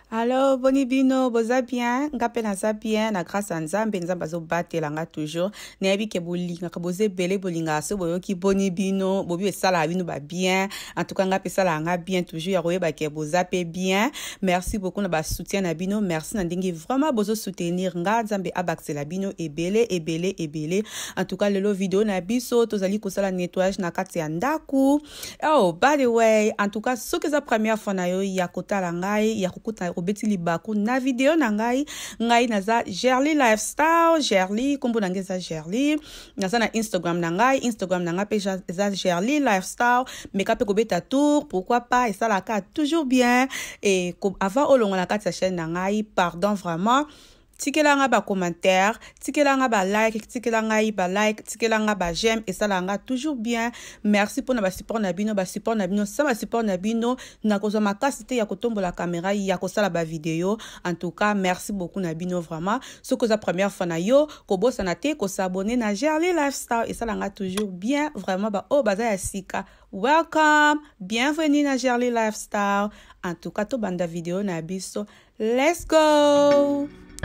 Alors, boni bino, boza bien, ngape naza bien, na grâce à Nzambe, Nzambe azo bate langa toujours. Nebi ke bolinga, ka boze bele bolinga, so boyo ki boni bino, bobi esala bino ba bien. En tout cas, ngape sala nga bien toujours, ya roye ba ke boza pe bien. Merci beaucoup na ba soutien na bino, merci na ndingi vraiment bozo soutenir nga Nzambe abakse la bino ebele. En tout cas, lelo vidéo na biso, tozali kosala nettoyage na kati ya ndaku. Oh, by the way, en tout cas, ce que za première fois na yo ya kotala ngai, ya kukuta obeti libaku na video na ngai naza Gerly Lifestyle, Gerly kombo nange za Gerly, naza na Instagram na nga pe za Gerly Lifestyle, meka pe kobeta tour, pourquoi pas, et ça la ka toujours bien, et avant olongo na kati ya chaîne na ngai, pardon vraiment, tikelanga ba commentaire, tikelanga ba like, tikelanga ba j'aime, et ça langa toujours bien. Merci pour na support na bino, ça ba support na bino, na kozo makasite ya kotombo la caméra, ya kosala ba vidéo. En tout cas, merci beaucoup na bino vraiment. Ce que la première fois na yo, ko bossa na te, ko s'abonner na Gerly Lifestyle, et ça langa toujours bien, vraiment ba oh baza ya sika. Welcome, bienvenue na Gerly Lifestyle. En tout cas, to banda vidéo na biso. Let's go.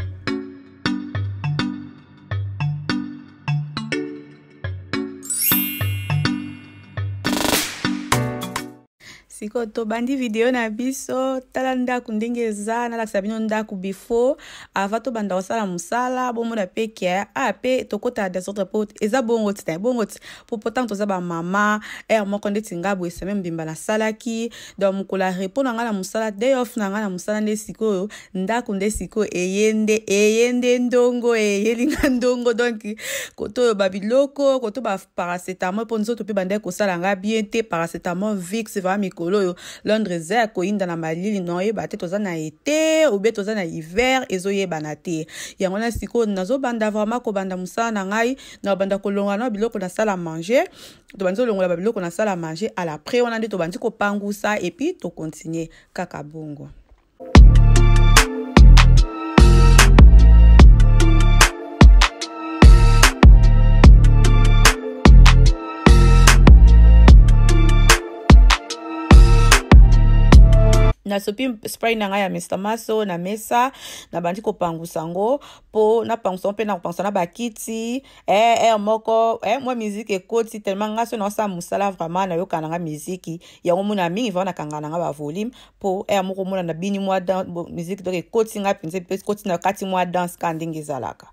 Siko to bandi video na biso tala ndaku ndenge eza na lakisa bino ndaku before avant to banda osala musala bomo na peke pe tokota des autres potes eza bongo pour pourtant to za ba mama moko ndeti ngabo ese même bimba na salaki donc mukula répondre ngala musala day off na ngala musala nde siko ndaku nde siko eyende ndongo eyelinga ndongo donc koto babiloko koto ba paracetamol pour nzoto pe banda ko sala nga bien te paracetamol Vicks va mikolo Londres za ko inda na malili no yeba te toza na été ou be toza na hiver ezo yeba na te yango na siko nazo banda vraiment ko banda musala na ngai na banda ko longa na biloko na sala manger to banzo longa ba biloko na sala manger à l'après on a dit to bandi ko pangusa et puis to continuer kaka bongo. Na sopi spray na nga ya Mr. Maso na mesa na bandi ko pangusango po na pangusango pe na kopangusa na bakiti moko moi musique ekoti tellement nga so na sa musala vraiment na yoka na nga musique yango muna mingi va na kangana nga ba volume po moko muna na bini mwa dans musique donc ekoti nga pinze pe ekoti na kati mwa dance kandingi zalaka.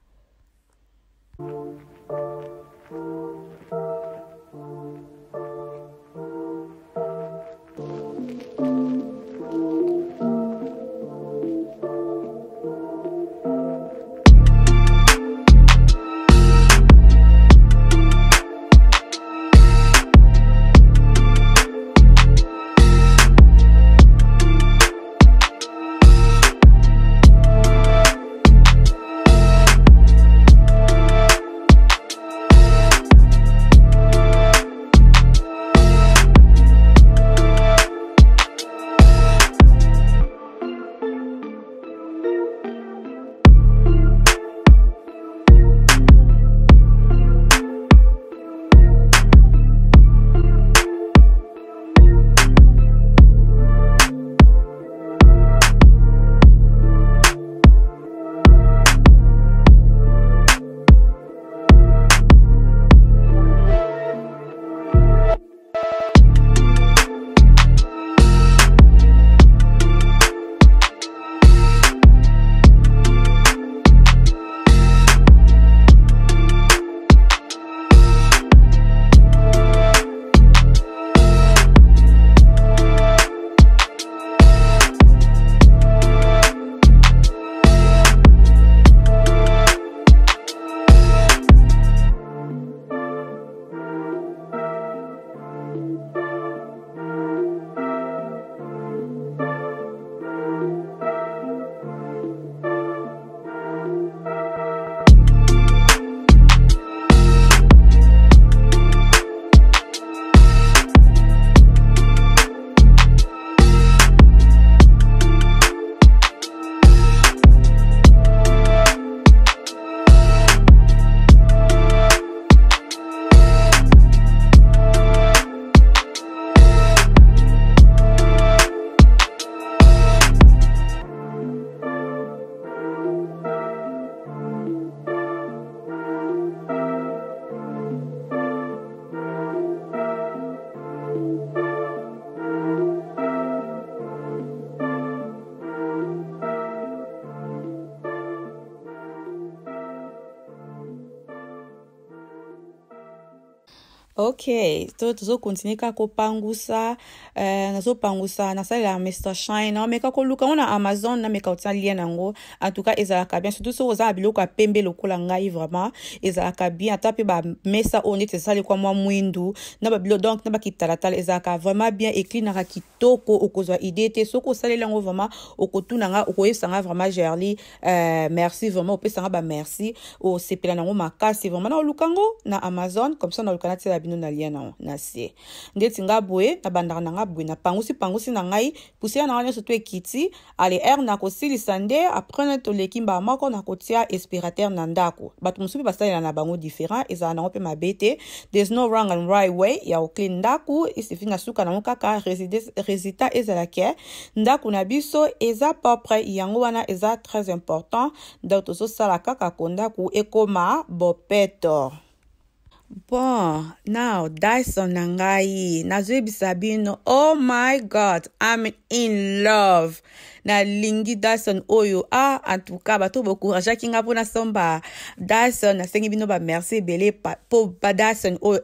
Ok, tozo continue kako pangusa, nazo pangusa, nasalela Mr. Shine, na meka ko luka na Amazon na meka otsa lien nango, en tout cas ezalaka bien, surtout so oza biloko ya pembe lokola ngai vraiment, ezalaka bien, ata pe ba mesa onete sali kwa mwa mwindu, na ba bilo donc na ba kitalatala ezalaka vraiment bien écrit na kitoko okozwa idée te, soko salela ngo vraiment okotuna nga okoyesanga vraiment Gerly, merci vraiment opesanga ba merci, o sepela nango makasi vraiment na lukango na Amazon comme ça na lukana tela bino na lien na se ndeti nga boye na bandaka na nga boye na pangusi na ngai poussière na ngane surtout ekiti ale na kosilisa nde après na toleki mba moko na kotia aspirateur na ndako bato musubi basalela na bango différent ezala nango pe mabete. There's no wrong and right way ya clean ndako isifi na suka nango kaka résultat ezala ke ndako na biso eza propre yango wana eza très important donc tozo sala kaka kondako ekoma bopeto. Bon, now Dyson nangai nazwebisa bino. Oh my God, I'm in love na lingi Dyson oyo. En tout cas bato bokouraja kinga pona somba Dyson na sengi bino ba merci belé po ba Dyson oyo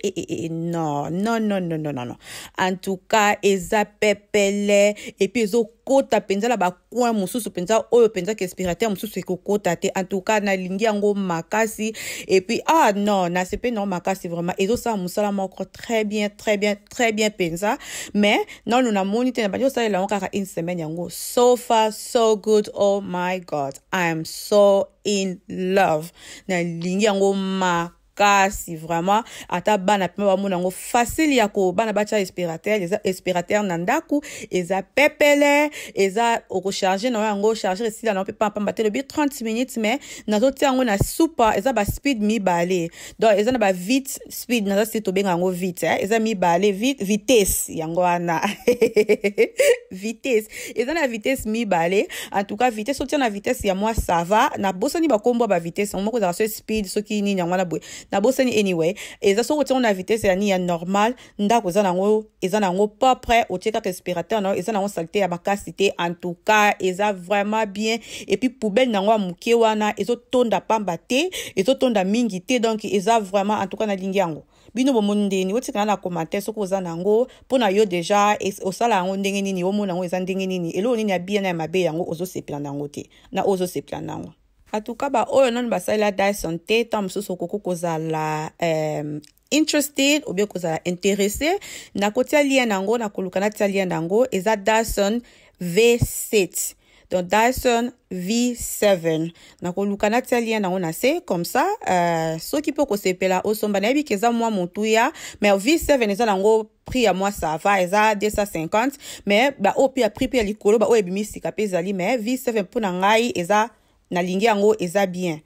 non. En tout cas eza pepele et puis ezo kota penza la ba coin mususu penza oyo penza ke aspirateur mususu ekokota te. En tout cas na lingi yango makasi et puis non na sepe non makasi vraiment ezo sa musala moko très bien penza mais non nous na monité na badio sa la kaka une semaine yango. So far so good. Oh my God, I am so in love na lingi yango makasi vraiment ata bana pema ba mona ngo facile ya ko bana bacha aspirateur na ndaku eza pepele eza oko charger na yango charger sila na pe pamba batelo bi 30 minutes mais nazo tia ngo na super eza ba speed mi balé donc eza na ba vite speed nazo sito benga ngo vite eza mi balé vitesse yango ana vitesse eza na vitesse mi balé. En tout cas vitesse so tia na vitesse ya moi ça va na bosani ba kombo ba vitesse moko za so speed so ki ni yango na boy na bosani anyway eza so kotia na vitesse ya ni ya normal ndako eza nango pas prêt o tieka aspirateur na eza nango saleté ya makasité. En tout cas eza vraiment bien et puis poubelle nango muke wana ezo tonda pamba te ezo tonda mingi te donc eza vraiment en tout cas na lingi yango bino bomoni ndeni wotika na commentaire soko oza nango pona yo déjà osala yango ndenge nini omona yango eza ndenge nini elo nini ya bien na mabe yango ozo sepela nango te na ozo sepela nango. En tout cas ba oyo non basala Dyson te tam so koko kozala interested ou bien kozala intéressé na kotia lien nango na kolukana tia lien nango eza Dyson V7 donc Dyson V7 na kolukana tia lien nango na se comme ça so ki poko sepela osomba na yebi keza mwa mutuya mais V7 eza nango prix ya moi ça va eza 250 mais ba opi a prix pe likolo ba oyebi misika pe zali mais V7 pona ngai eza na lingi yango eza bien.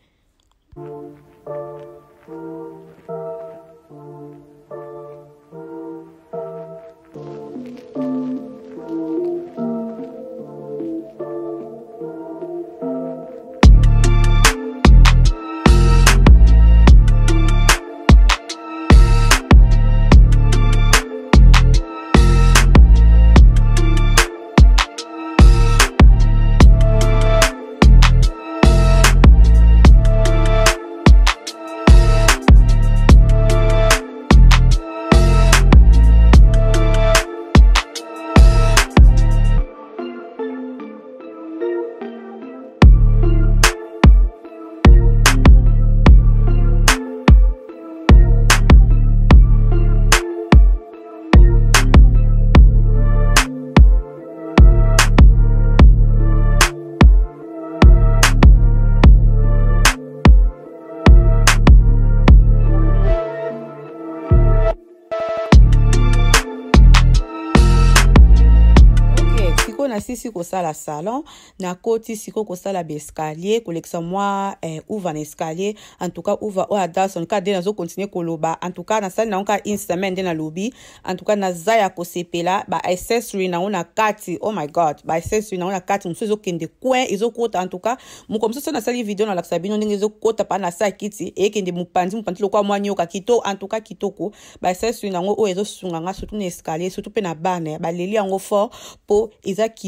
na sisi ko sala salon na koti siko ko sala escalier koleksa moi ouvre en escalier en tout cas ouvre o Dyson ka de nazo continuer koloba en tout cas na sala na nka une semaine de na lobby en tout cas na zaya ko sepela ba accessory na ona kati oh my god ba accessory na ona kati mso kende coin ezokota en tout cas mu comme ça na sali video na laksa bino ndenge ezokota pa na sa kiti e kende mupanzi lokwa mwanyoka kito en tout cas kitoko ba accessory na ngo o ezosunga nga surtout na escalier surtout pe na bane ba leli yango fort po eza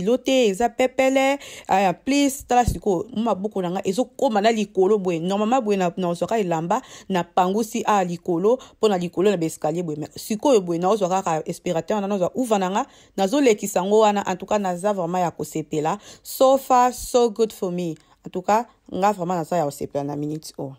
kilote eza pepele please tala siko maboko nanga ezokoma na likolo boye normalement boye na ozwaka elamba na pangusi a likolo pona likolo na escalier boye siko boye na ozwaka ka aspirateur na ozwa uva nanga nazolekisa ngo wana en tout cas naza vraiment ya kosepela so far so good for me en tout cas nga vraiment naza ya kosepela na minute o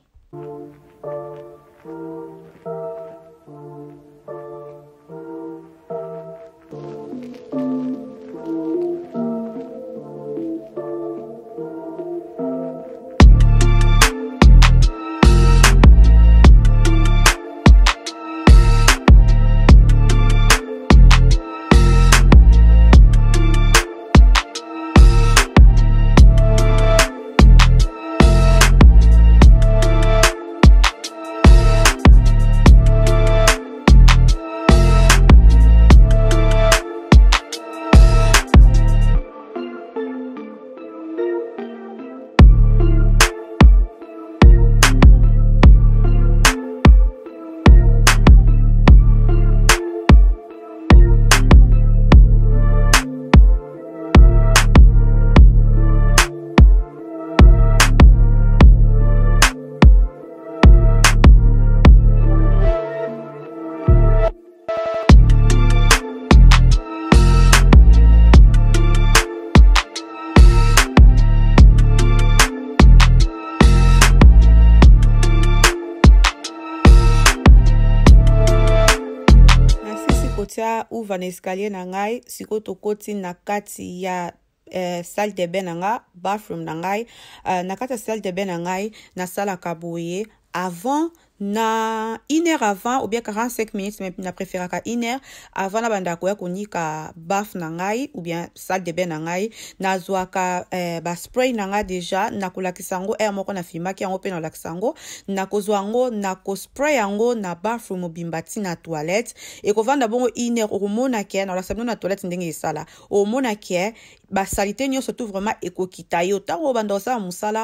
uva na escalier na ngai siko tokoti na kati ya salle de bain na nga bathroom na ngai na kati ya salle de bain na ngai nasalaka boye avant na 1 heure avant ou bien 45 minutes mais na préféraka 1 heure avant na banda koya konika bath na ngai ou bien salle de bain na ngai nazwaka ba spray na nga déjà na kolakisa ngo air moko na filmaki yango pe na kolakisa ngo na kozwa ngo na ko spray yango na bathroom bimbati na toilette et kovanda bongo 1 heure omona ke na kolakisa na toilette ndenge esala omona ke ba salité nyo surtout vraiment ekokita yo tango banda osala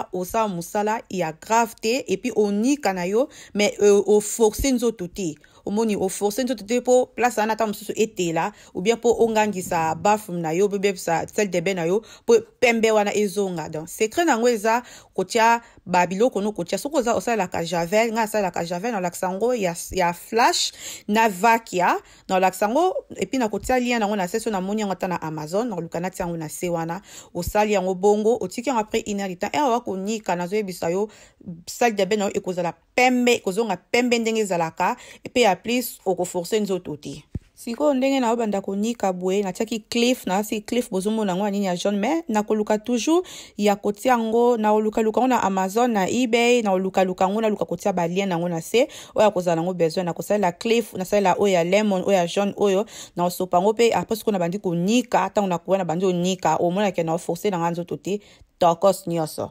musala ya gravité et puis onika na yo mais au forcer nzoto te omoni au forcer nzoto te po place ana ta mususu etela ou bien po ongangisa bathroom na yo bebe sa salle de bain na yo po pembe wana ezonga donc secret nango eza kotia babiloko no kotia soko za osala la javel nga sala la javel na laksango ya flash na vakia na laksango et puis na kotia lien nango na seso na moni ngata na Amazon na lukana tia ngo na se wana osali yango bongo otiki après 1 heure de temps wa konika na zoyebisa yo salle de bain na yo ekozala pembe kozonga pembe ndenge zalaka et puis plus oko forcer nzoto te siko ndenge na obanda konika boye na tiaki cliff na si cliff bozumo na ngwa nini ya jaune mais na koluka toujours ya kotia ngo na oluka luka na Amazon na eBay na oluka luka ngo na luka kotia ba lien na ngo na se oya kozala ngo besoin na kosala la cliff na sala oya lemon oya jaune oyo na osopa ngo pe après ko na bandi konika ata na ko na bandi onika o mona ke na forcer na nzoto te tokos nyoso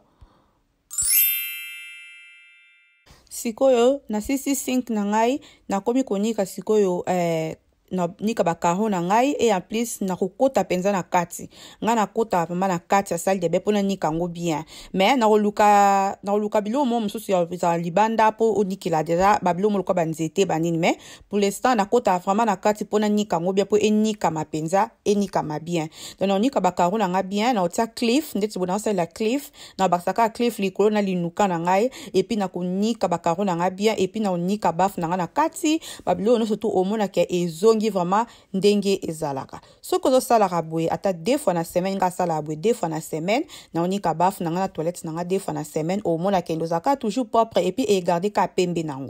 sikoyo na sisi sink na ngai na komi konika sikoyo na nika bakaro na ngai et en plus na kokota penza na kati nga na kota pamba na kati ya salle de bain pona nika ngo bien mais na luka bilo mo mususu ya libanda po onikila déjà babilo mo lokwa banzete banini mais pour l'instant na kota vraiment na kati pona nika ngo bien po enika mapenza enika ma bien donc na nika bakaro na nga bien na otia cliff ndeti bona osala la cliff na basaka cliff likolo na linuka na ngai et puis na konika bakaro na nga bien et puis na onika baf na nga na kati babilo no surtout omona ke ezo vraiment ndenge ezalaka soko zo sala rabwe ata 2 fois na semaine nga sala rabwe 2 fois na semaine na onika baf na nga na toilette na nga 2 fois na semaine au mona kendo zaka toujours propre et puis et garder ka pembe nango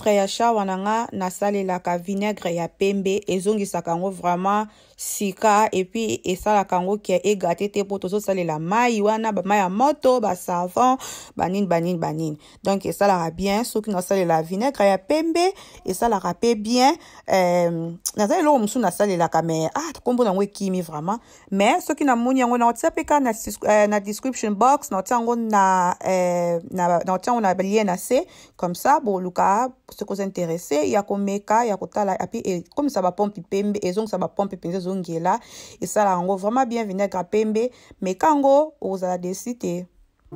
filtre ya shawa nanga nasalelaka vinaigre ya pembe ezongisaka yango vraiment sika et puis esalaka yango ke egate te po tozosalela mai wana bamai ya moto basavon banini donc esalaka bien soki nasalela vinaigre ya pembe esalaka pe bien nazali eloko mosusu nasalelaka mais kombo nango ekimi vraiment mais soki namoni yango naotia pe ka na description box naotia yango na lien na se comme ça boluka ce que vous intéressé ya komeka ya kotala et comme ça va pompe pembe ezongisa ba pompe penza zongela et ça la yango vraiment bien vinaigre pembe mais kango ozala décider.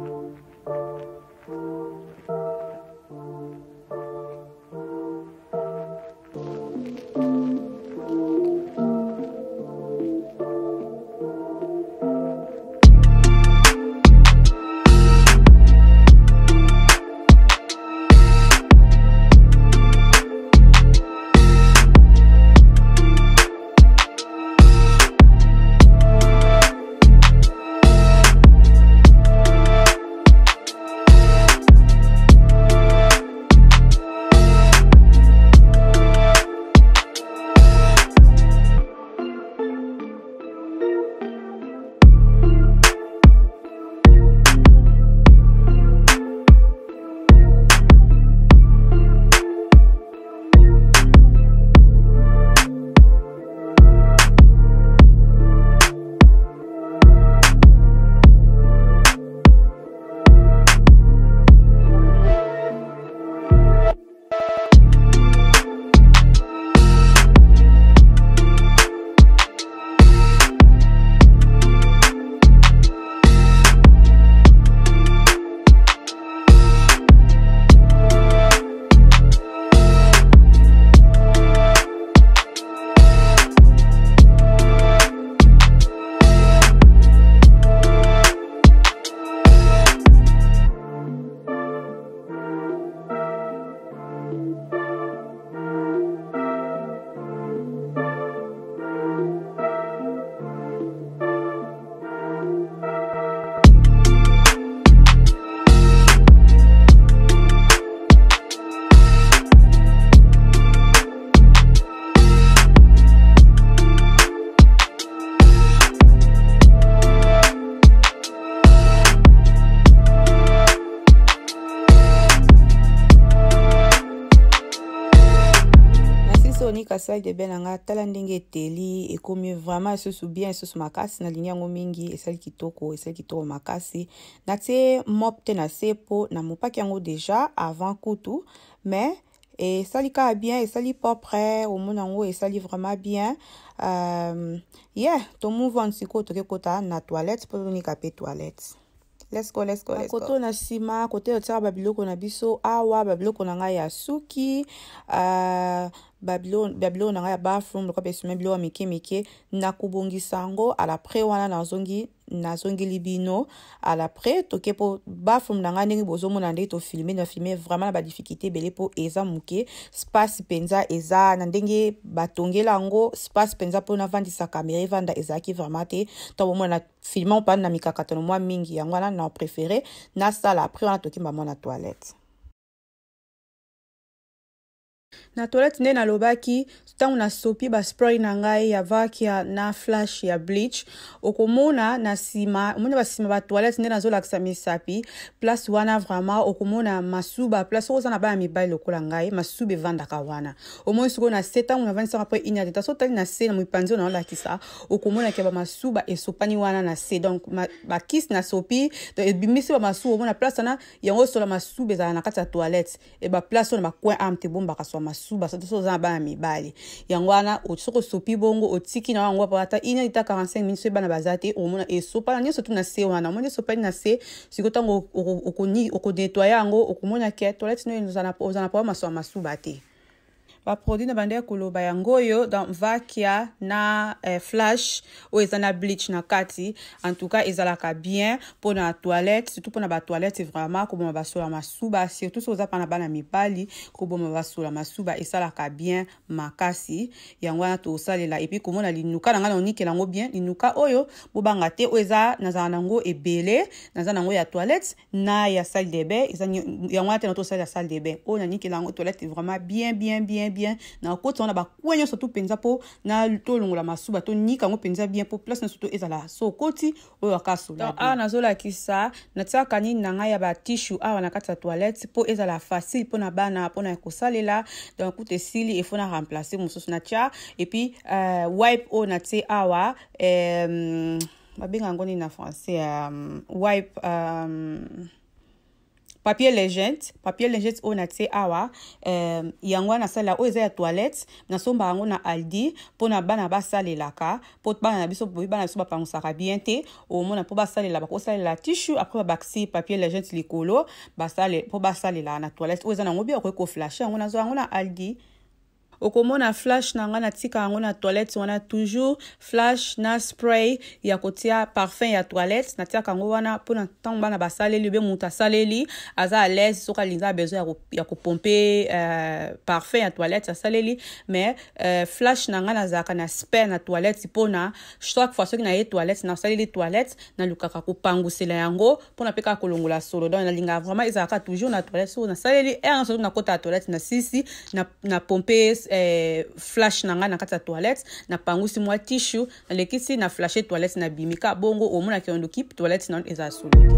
Kasai de benanga tala ndenge teli ekomi vraiment susu bien susu makasi na linia ngo mingi esali kitoko makasi na te mop te na sepo na mopaki yango déjà avant kutu mais esali ka bien esali propre au mona ngo esali vraiment bien to move on siko to kota na toilette pour ni kape toilette. Let's go. Koto na sima, kote otira babiloko na biso, awa babiloko na nga ya suki, babiloko na nga ya bathroom, loko besime biloko mike, na kubongisa yango, ala pre wana nazongi libino, ala pre, toke po bathroom na nga ndenge bozo mona ndenge to filmer vraiment na ba difficulté bele po eza muke, space penza eza, na ndenge batongela yango, space penza po na vandisa kamera, vanda ezaki vraiment te, to mona filmant pa na mikakatono mwa mingi yango wana na préféré na sala après on a toki maman na toilette. Na toilette nde nalobaki tangu na sopi ba spray na ngai ya vakia na flash ya bleach okomona na sima omona ba sima ba toilette nde nazolakisa misapi place wana vraiment okomona masuba place oza na ba mibali lokola ngai masuba evandaka wana omoni siko na setangu na vanisa après inadeta so tali na se na mipanzi na olakisa okomona ke ba masuba esopani wana na se donc ba kiss na sopi ebimisi ba masuba omona place na yango sola masuba za na kati ya toilette e ba place na ba coin amte bomba kaswa masuba so za ba mibali yango wana osoko sopi bongo otiki na wango pa ata ina ita 45 minutes bana bazate omona esopa na surtout na se wana omona sopa na se sikotango okoni okonettoyer yango okomona ke toilette no ozana pa maswa masuba te ba produit na bande koloba yango yo dans vakia na flash ou ezana bleach na kati. En tout cas ezalaka bien pour na toilette, surtout pour na ba toilette vraiment comme ba sola masuba, surtout so za pana bana mipali comme ba sola masuba esalaka bien makasi yango na to salela. Et puis comme na linuka na ngana onikela ngo bien linuka oyo bobanga te oza na nango ebele na nango ya toilette na ya salle de bain yango na te na to salle ya salle de bain o na nikela ngo toilette vraiment bien na côté on a ba kwenyo surtout penza po na to longola masuba to nika ngo penza bien po place na surtout ezala so koti oyo akaso donc na zola kisa na tsaka ni nanga ya ba tissue awa na kati ya toilette po ezala facile po na bana po na kosalela donc koute sili il faut na remplacer mususu na tia et puis wipe o na tse awa babenga ngoni na français wipe papier lingette o na tse awa yango na sala o eza ya toilette na somba yango na Aldi po na bana basalelaka po bana na biso bapangusaka bien te o mona po basalela bakosalela tissue après babaksi papier lingette likolo po basalela na toilette o eza nango bien ko flasher yango na zo yango na Aldi. Okomona flash na nga na tika yango na toilette wana toujours flash na spray ya kotia parfum ya toilette na tika yango wana pona tango bana basaleli be muta saleli aza à l'aise soka linga besoin ya ko pomper parfum ya toilette saleli mais flash na nga na zaka na spray na toilette pona chaque fois soki na ye toilette na saleli toilette na lukaka ko pangusela yango pona peka kolongola solo donc na linga vraiment ezaka toujours na toilette so na saleli et ensuite na kota toilette na sisi na pomper flash nanga na kati ya toilette na pangusi mwa tissue na lekisi na flashe toilette na bimika bongo omona kiondo kip toilette na eza solo.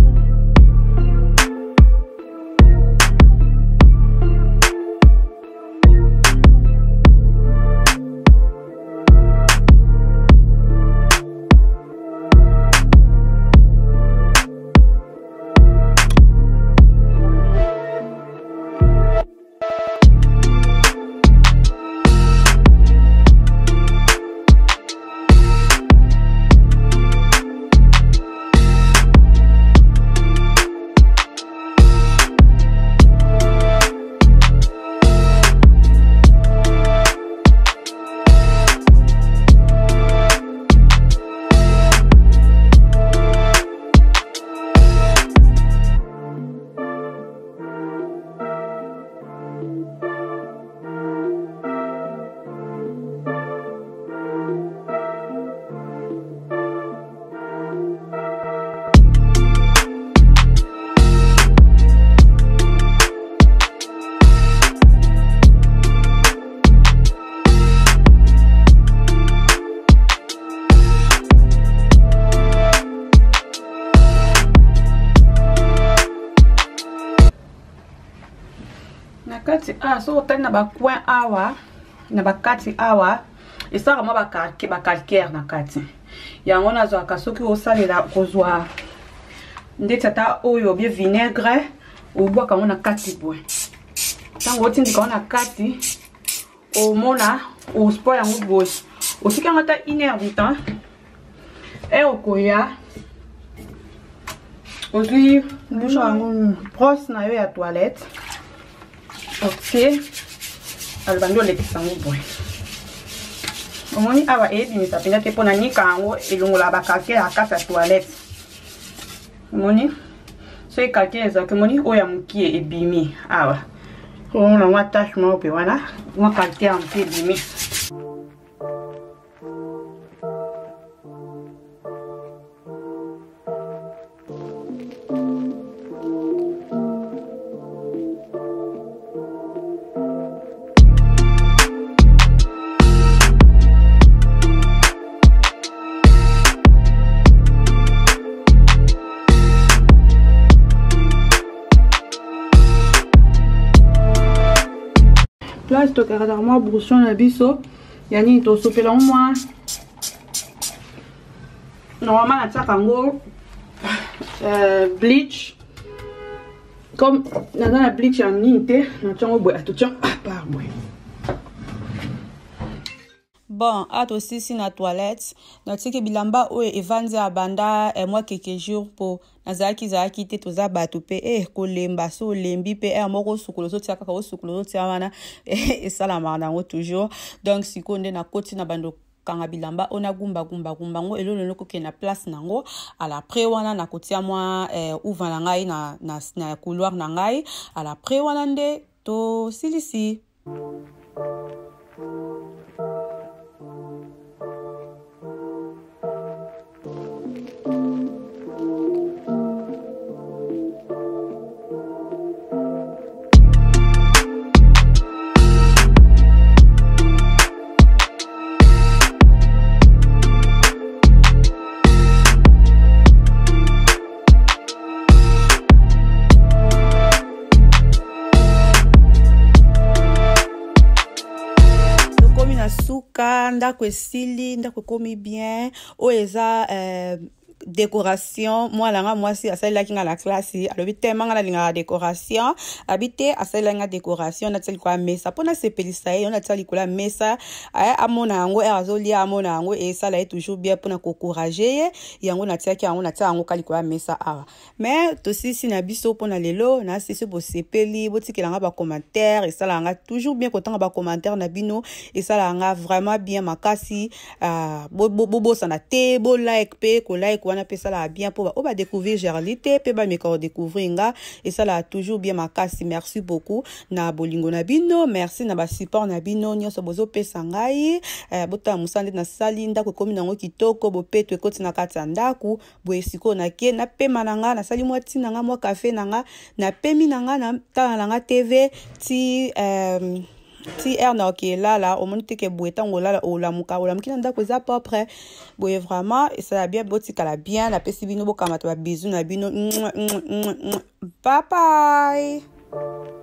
Nakati so otali na ba coin awa na bakati awa esaka ma ba calcaire na kati yango na zo akasoki osalela kozwa ndeti ata oyo bien vinaigre obwaka ngo na kati boy tango otindika na kati omona o spoil yango boy otika ngata 1 heure du temps et okoya ozwi bouche yango brosse na yo ya toilette. Ok, albando le kisango boy. Omoni awa ebimisa penda te pona nika yango elongola ba calcaire akasa toilette. Omoni so e calcaire ezaka moni oya mukie ebimi awa. Ona wa tache mo pe wana, wa calcaire mukie ebimi. Place to kara moi brousson na biso yani to sopela moi normalement na tsaka ngo bleach comme na bleach en nite na tsango boy atotchang par boy Bon, aussi si na toilette, na tike bilamba o evandi abanda moi quelques jours pour nazaki te toza batu pe kolemba so lembi pe moko sukulo so tia kaka sukulo so tia wana sala marana toujours. Donc sikonde na koti na bando kanga bilamba ona gumba ngo elolo loko ke na place nango ala pre wana na kotia moi ouvre na ngai na couloir na ngai ala pre wana nde to silisi. Suka ndako esili ndako komi bien o eza décoration moi langa moi si asala kinga la classe alobi temanga na linga décoration habité asala nga décoration na tseli kwa mesa pona sepelisa ye on tsali kula mesa amona yango azoli amona yango et ça là est toujours bien pona encourager yango na tia yango kali kwa mesa awa mais to si na biso pona lelo na si bo sepeli botikela nga ba commentaire et ça là nga toujours bien content ba commentaire na bino et ça là nga vraiment bien makasi bo sana te bo like pe ko like wana pesa la bien pour ba découvrir Gerlité pe ba me ko découvrir nga et ça là toujours bien makasi. Merci beaucoup na bolingo na bino, merci na ba support na bino nyonso bozo pesa ngai bota musande na salinda ko komi nango kitoko bo petwe koti na kati ndaku bo esiko na ke na pema nanga na sali mwa tina nga mwa café nanga na pemi nanga na tala nanga TV ti erna qui est là au monde que boeta ngola ola mukina ndako za pas près boye vraiment et ça bien botika la bien la pesi bino bo kamata ba bisou na bino bye bye.